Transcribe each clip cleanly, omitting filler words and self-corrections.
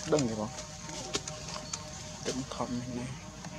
đừng rồi đừng thầm này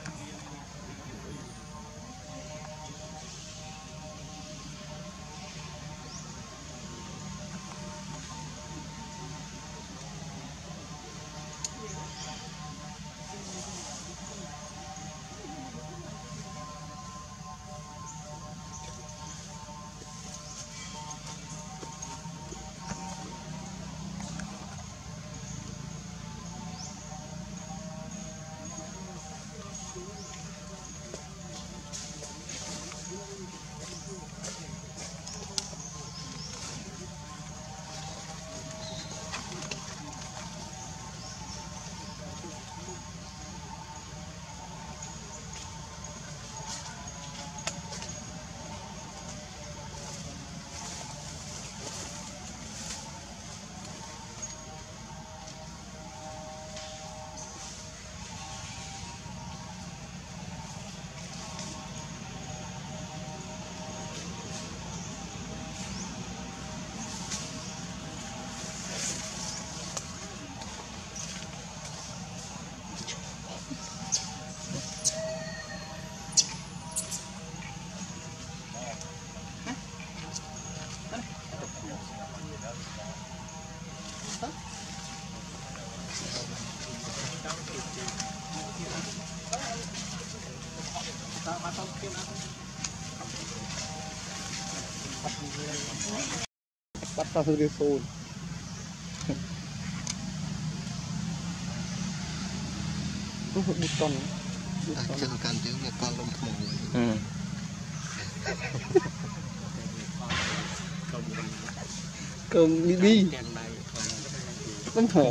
bắt tao đi phun bút con chân can chứ nghe con lông thùng cơm đi lông thổ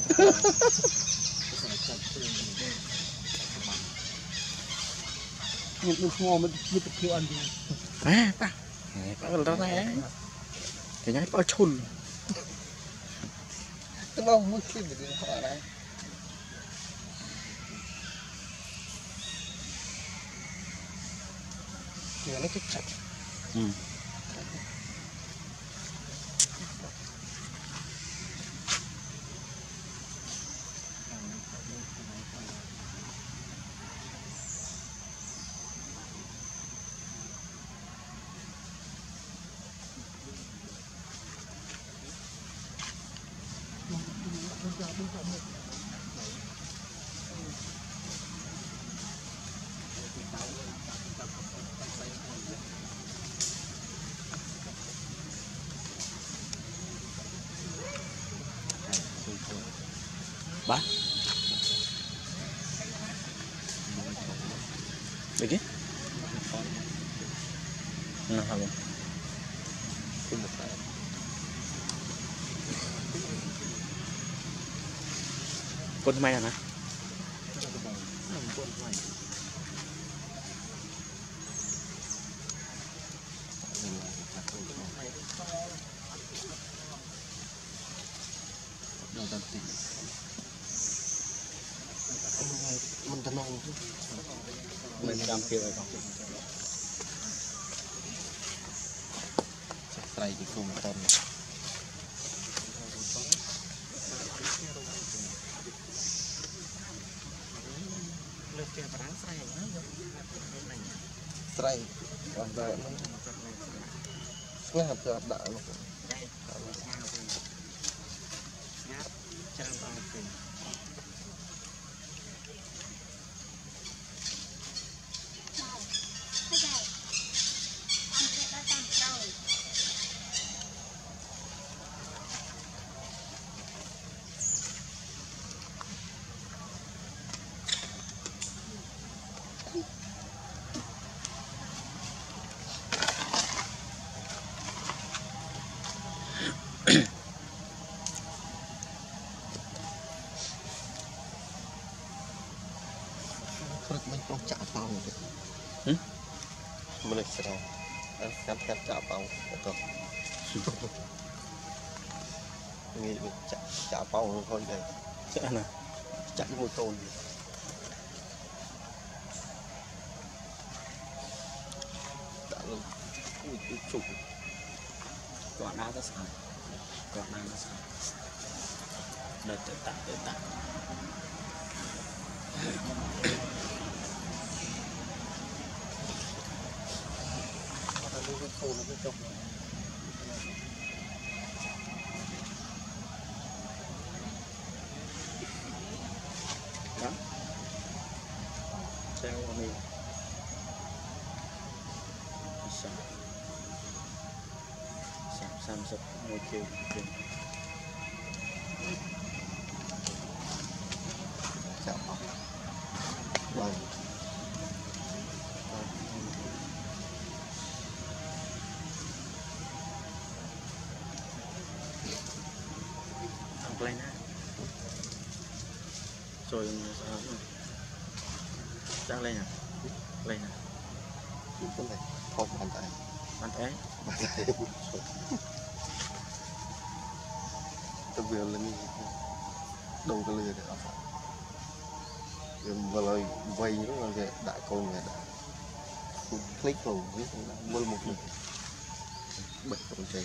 một ngò mình được kêu ăn à ta bao lâu này thì nhái bao chun tôi bao mua phim để họ này thì nó chắc chặt ba lagi nah apa con mai nè mình tận nông mình làm kiểu này không sài thì không còn sài còn đợi nghe hợp đợi luôn mình có chả bao được mình lịch sử cắt chả bao được nghĩ chả bao thôi đây chả này chả cái môi tôn đã luôn ui chủ còn đá nó xài còn đá nó xài đợt tự tắt đó treo vào mình Samsung một chiều chào vâng ăn lên á rồi sao đang lên à lên à cái này thọt bàn tay tôi vừa lên đâu cái lừa được vừa lời vay nó là đại con này đã click vào viết mua một mình bật con chơi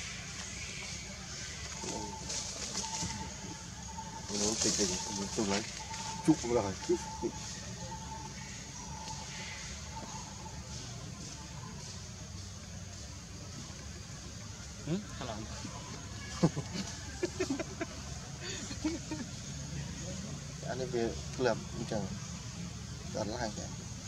nó tình tôi lấy chúc rồi hello anh ấy về làm chẳng đã lại cả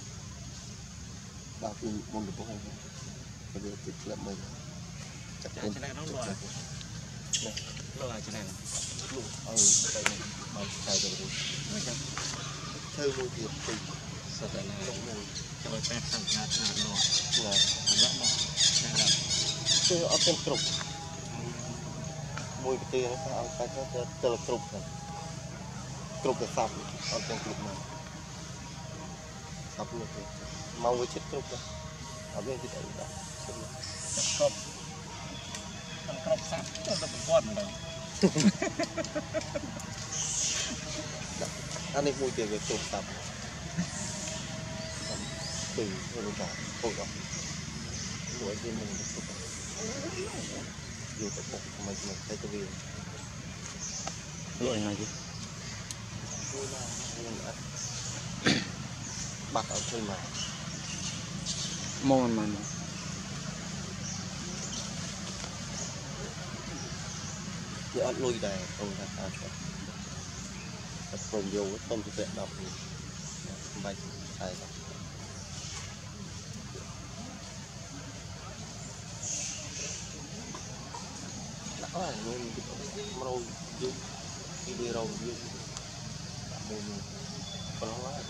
bao khi môn được bóng không bây giờ tiếp làm mình chặt trên này nó lo là trên này đây này mà xài rồi theo môi trường thì sợ tại này cho tôi phép sản ra thế nào là rõ mà đây là tôi ở trên trục môi cái tiền nó sao cái nó từ trục này trục để sập ở trên trục này sập như thế mau với chiếc trục đó ở bên cái đấy đó cọp con cọp sắp nó được con rồi anh ấy môi tiền về trục sập từ rồi cả thôi đó đuổi trên mình dù cái cục mình thấy cái gì đuổi này chứ bắt ở trên mà môn mà cứ ăn lôi đè không ra sao tập cùng vô không thực hiện đọc bài sai rồi đã là luôn màu dung đi râu dung màu còn nó là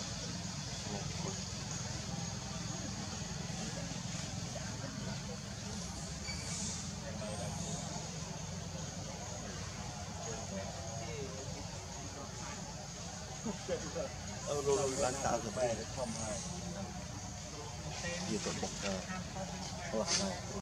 rồi đang tạo ra bài để không hay gì tội bọc hoặc này